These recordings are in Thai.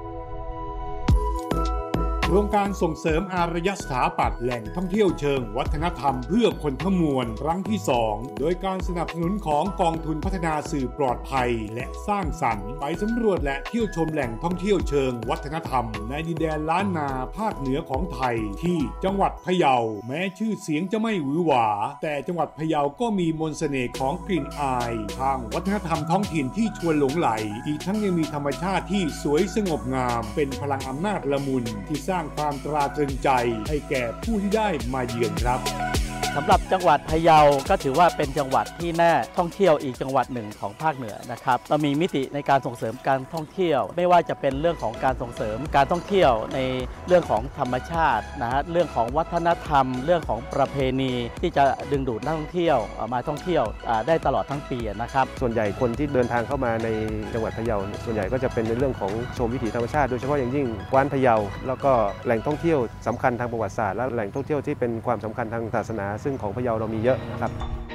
โครงการส่งเสริมอารยสถาปัตย์แหล่งท่องเที่ยวเชิงวัฒนธรรมเพื่อคนทั้งมวลครั้งที่ 2 โดยการสนับสนุนของกองทุนพัฒนาสื่อปลอดภัยและสร้างสรรค์ไปสำรวจและเที่ยวชมแหล่งท่องเที่ยวเชิงวัฒนธรรมในดินแดนล้านนาภาคเหนือของไทยที่จังหวัดพะเยาแม้ชื่อเสียงจะไม่หวือหวาแต่จังหวัดพะเยาก็มีมนต์เสน่ห์ของกลิ่นอายทางวัฒนธรรมท้องถิ่นที่ชวนหลงไหลอีกทั้งยังมีธรรมชาติที่สวยสงบงามเป็นพลังอำนาจละมุนที่สร้างความตราตรึงใจให้แก่ผู้ที่ได้มาเยือนครับสำหรับจังหวัดพะเยาก็ถือว่าเป็นจังหวัดที่น่าท่องเที่ยวอีกจังหวัดหนึ่งของภาคเหนือนะครับเรามีมิติในการส่งเสริมการท่องเที่ยวไม่ว่าจะเป็นเรื่องของการส่งเสริมการท่องเที่ยวในเรื่องของธรรมชาตินะฮะเรื่องของวัฒนธรรมเรื่องของประเพณีที่จะดึงดูดนักท่องเที่ยวมาท่องเที่ยวได้ตลอดทั้งปีนะครับส่วนใหญ่คนที่เดินทางเข้ามาในจังหวัดพะเยาส่วนใหญ่ก็จะเป็นในเรื่องของชมวิถีธรรมชาติโดยเฉพาะอย่างยิ่งกว้านพะเยาแล้วก็แหล่งท่องเที่ยวสำคัญทางประวัติศาสตร์และแหล่งท่องเที่ยวที่เป็นความสำคัญทางศาสนาซึ่งของพะเยาเรามีเยอะนะครับ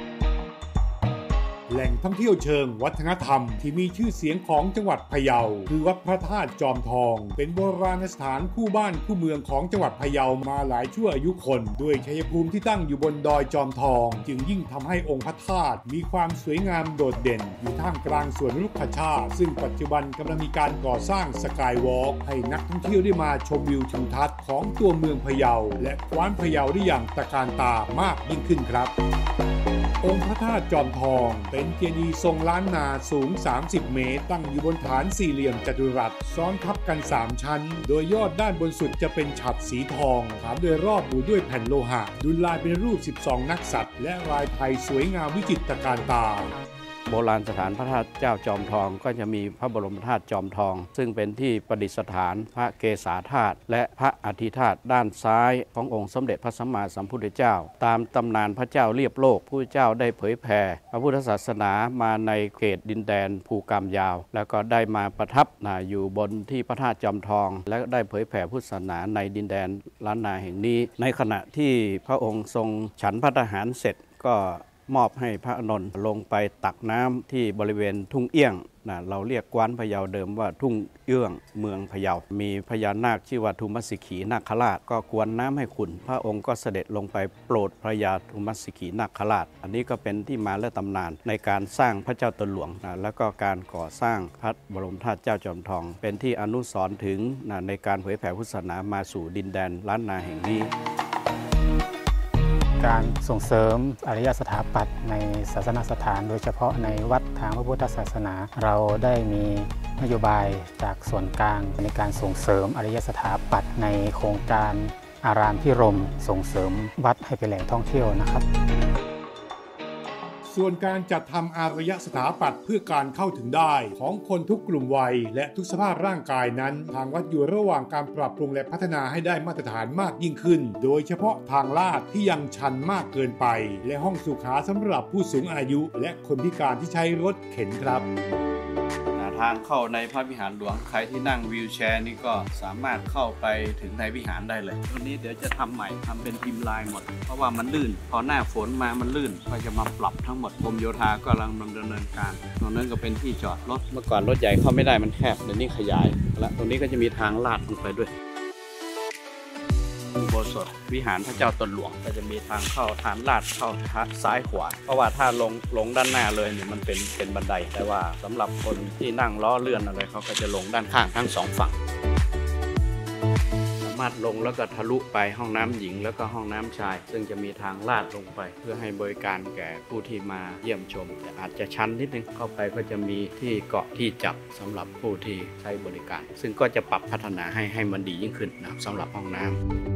แหล่งท่องเที่ยวเชิงวัฒนธรรมที่มีชื่อเสียงของจังหวัดพะเยาคือวัดพระธาตุจอมทองเป็นโบราณสถานคู่บ้านคู่เมืองของจังหวัดพะเยามาหลายชั่วอายุคนด้วยชัยภูมิที่ตั้งอยู่บนดอยจอมทองจึงยิ่งทำให้องค์พระธาตุมีความสวยงามโดดเด่นอยู่ท่ามกลางสวนรุกขชาติซึ่งปัจจุบันกำลังมีการก่อสร้างสกายวอล์กให้นักท่องเที่ยวได้มาชมวิวทิวทัศน์ของตัวเมืองพะเยาและกว้านพะเยาได้อย่างตระการตามากยิ่งขึ้นครับองค์พระธาตุจอมทองเป็นเจดีย์ทรงล้านนาสูง30 เมตรตั้งอยู่บนฐานสี่เหลี่ยมจัตุรัสซ้อนทับกัน3 ชั้นโดยยอดด้านบนสุดจะเป็นฉัตรสีทองฐานโดยรอบปูด้วยแผ่นโลหะดุลลายเป็นรูป12นักษัตริย์และลายไทยสวยงามวิจิตรการตาโบราณสถานพระธาตุเจ้าจอมทองก็จะมีพระบรมธาตุจอมทองซึ่งเป็นที่ประดิษฐานพระเกศาธาตุและพระอธิธาตุด้านซ้ายขององค์สมเด็จพระสัมมาสัมพุทธเจ้าตามตำนานพระเจ้าเรียบโลกผู้เจ้าได้เผยแผ่พระพุทธศาสนามาในเขตดินแดนภูกามยาวแล้วก็ได้มาประทับอยู่บนที่พระธาตุจอมทองและได้เผยแผ่พุทธศาสนาในดินแดนล้านนาแห่งนี้ในขณะที่พระองค์ทรงฉันภัตตาหารเสร็จก็มอบให้พระอานนท์ลงไปตักน้ำที่บริเวณทุ่งเอี้ยงเราเรียกกว้านพะเยาเดิมว่าทุ่งเอื้องเมืองพะเยามีพญานาคชื่อว่าทุมสิขีนาคราชก็กวนน้ำให้ขุ่นพระองค์ก็เสด็จลงไปโปรดพระยาทุมสิขีนาคราชอันนี้ก็เป็นที่มาและตำนานในการสร้างพระเจ้าตนหลวงแล้วก็การก่อสร้างพระบรมธาตุเจ้าจอมทองเป็นที่อนุสรณ์ถึงในการเผยแผ่พุทธศาสนามาสู่ดินแดนล้านนาแห่งนี้การส่งเสริมอารยสถาปัตย์ในศาสนสถานโดยเฉพาะในวัดทางพระพุทธศาสนาเราได้มีนโยบายจากส่วนกลางในการส่งเสริมอารยสถาปัตย์ในโครงการอารามพิรมย์ส่งเสริมวัดให้เป็นแหล่งท่องเที่ยวนะครับส่วนการจัดทำอารยสถาปัตย์เพื่อการเข้าถึงได้ของคนทุกกลุ่มวัยและทุกสภาพร่างกายนั้นทางวัดอยู่ระหว่างการปรับปรุงและพัฒนาให้ได้มาตรฐานมากยิ่งขึ้นโดยเฉพาะทางลาดที่ยังชันมากเกินไปและห้องสุขาสำหรับผู้สูงอายุและคนพิการที่ใช้รถเข็นครับทางเข้าในพระวิหารหลวงใครที่นั่งวีลแชร์นี่ก็สามารถเข้าไปถึงในวิหารได้เลยตรงนี้เดี๋ยวจะทำใหม่ทำเป็นพิมพ์ลายหมดเพราะว่ามันลื่นพอหน้าฝนมามันลื่นก็จะมาปรับทั้งหมดกรมโยธากำลังดำเนินการตรงนั้นก็เป็นที่จอดรถเมื่อก่อนรถใหญ่เข้าไม่ได้มันแคบเดี๋ยวนี้ขยายและตรงนี้ก็จะมีทางลาดลงไปด้วยอุโบสถวิหารพระเจ้าตนหลวงก็จะมีทางเข้าทางลาดเข้าซ้ายขวาเพราะว่าถ้าลงด้านหน้าเลยเนี่ยมันเป็นบันไดแต่ว่าสำหรับคนที่นั่งล้อเลื่อนอะไรเขาก็จะลงด้านข้างทั้ง2 ฝั่งสามารถลงแล้วก็ทะลุไปห้องน้ำหญิงแล้วก็ห้องน้ำชายซึ่งจะมีทางลาดลงไปเพื่อให้บริการแก่ผู้ที่มาเยี่ยมชมแต่อาจจะชันนิดนึงเข้าไปก็จะมีที่เกาะที่จับสำหรับผู้ที่ใช้บริการซึ่งก็จะปรับพัฒนาให้มันดียิ่งขึ้นนะสำหรับห้องน้ำ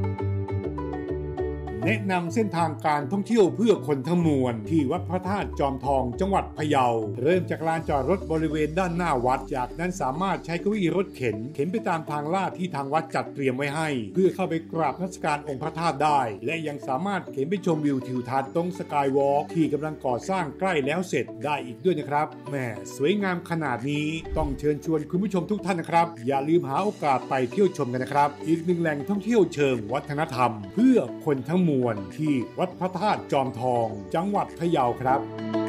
แนะนำเส้นทางการท่องเที่ยวเพื่อคนทั้งมวลที่วัดพระธาตุจอมทองจังหวัดพะเยาเริ่มจากลานจอดรถบริเวณด้านหน้าวัดจากนั้นสามารถใช้เก้าอี้รถเข็นไปตามทางลาดที่ทางวัดจัดเตรียมไว้ให้เพื่อเข้าไปกราบนมัสการองค์พระธาตุได้และยังสามารถเข็นไปชมวิวทิวทัศน์ตรงสกายวอล์กที่กำลังก่อสร้างใกล้แล้วเสร็จได้อีกด้วยนะครับแหมสวยงามขนาดนี้ต้องเชิญชวนคุณผู้ชมทุกท่านนะครับอย่าลืมหาโอกาสไปเที่ยวชมกันนะครับอีกหนึ่งแหล่งท่องเที่ยวเชิงวัฒนธรรมเพื่อคนทั้งมวลที่วัดพระธาตุจอมทองจังหวัดพะเยาครับ